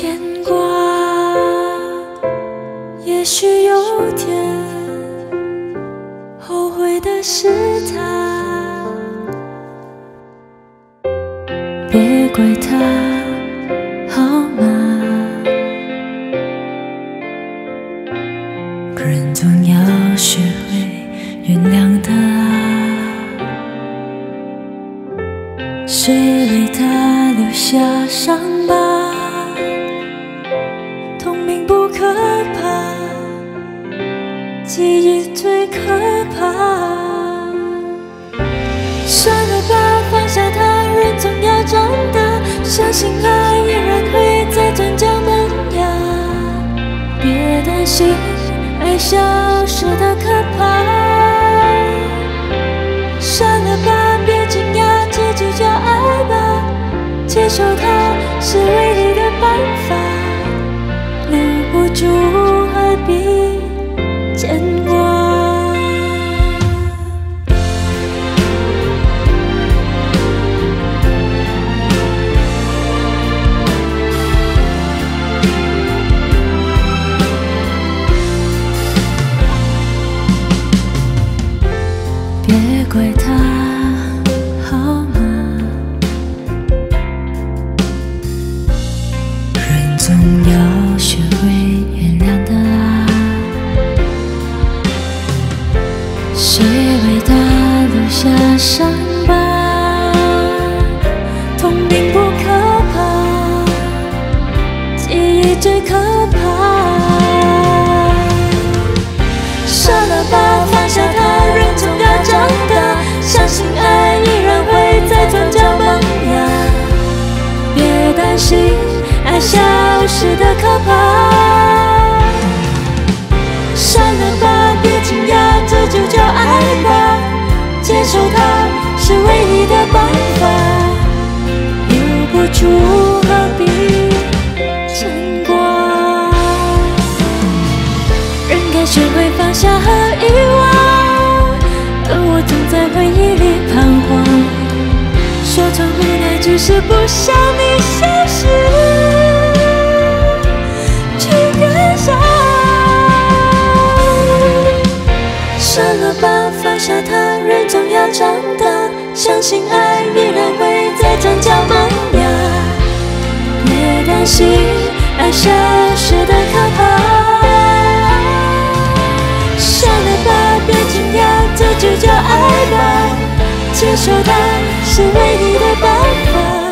牵挂。也许有天后悔的是他，别怪他好吗？人总要学会原谅的啊，谁为他留下伤疤？痛并不可怕，记忆最可怕。算了吧，放下他，人总要长大，相信爱依然会在转角萌芽。别担心爱消失的可怕，算了吧，别惊讶，这就叫爱吧。接受它是唯一的办法，留不住何必牵挂。别怪他好吗？人总要学会原谅的啊，谁为他留下伤疤？痛并不可怕，记忆最可怕。算了吧，放下他，人总要长大，相信爱依然会在转角萌芽。别担心爱消失的可怕，算了吧，别惊讶，这就叫爱吧。接受它是唯一的办法，留不住何必牵挂。人该学会放下和遗忘，而我总在回忆里彷徨，说穿无奈只是不想你消失，去感伤。算了吧，放下他，人总要长大，相信爱依然会在转角萌芽。别担心爱消失的可怕，算了吧，别惊讶，这就叫爱吧。接受它是唯一的办法，